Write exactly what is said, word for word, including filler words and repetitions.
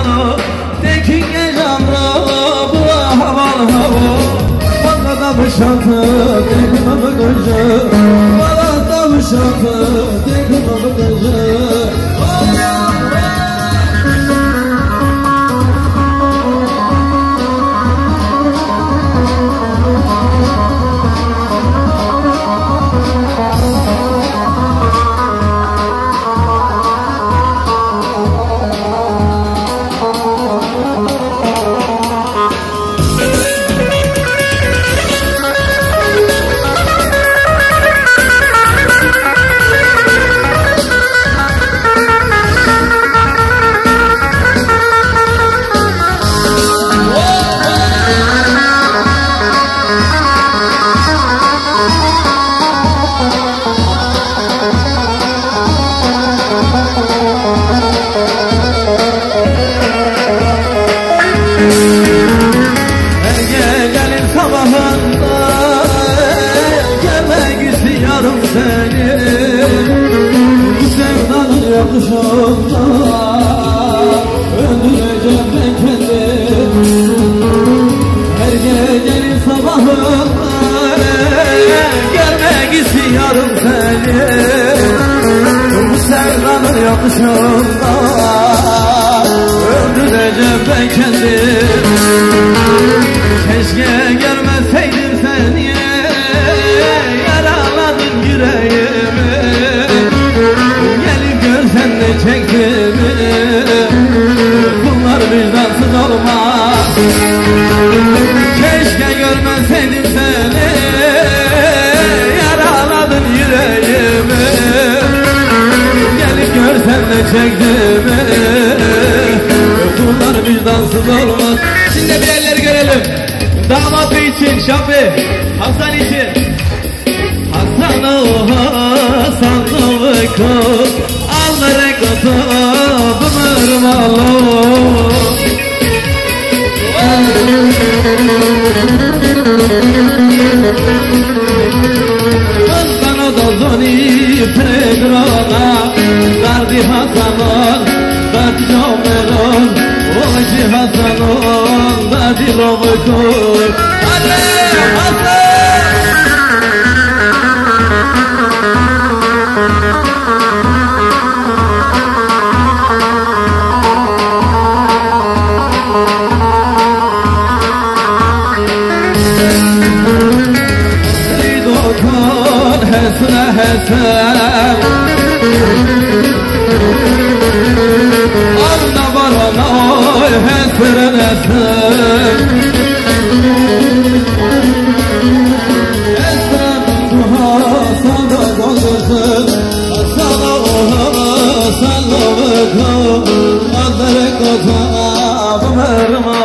Tekin gecemra bu haval hava Bana da bışantı tekin onu gıcı Bana da bışantı tekin onu gıcı Yakışımda öldüreceğim ben kendim Her gecenin sabahında görmek istiyorum seni Bu sevdanın yakışımda öldüreceğim ben kendim Keşke görmeseydim seni yaraladın yüreğimi Sen de çektiğimi bunlar vicdansız olmaz Keşke görmeseydim seni yaraladın yüreğimi Gelip görsen de çektiğimi bunlar vicdansız olmaz Şimdi bir eller görelim damat için Şafi Hasan için Hasan o Hasan o kız Alları katabım ırmalı Kızgana da zoni pregrana Dardi Hasan'ın Dardi Jomer'ın Oğaşı Hasan'ın Dardi Robuk'un Hadi Hasan Hesne hesen Arna barana hesren hesen Hesren duha sana kaldırsın Sana oha sana bakım Adları katabım erman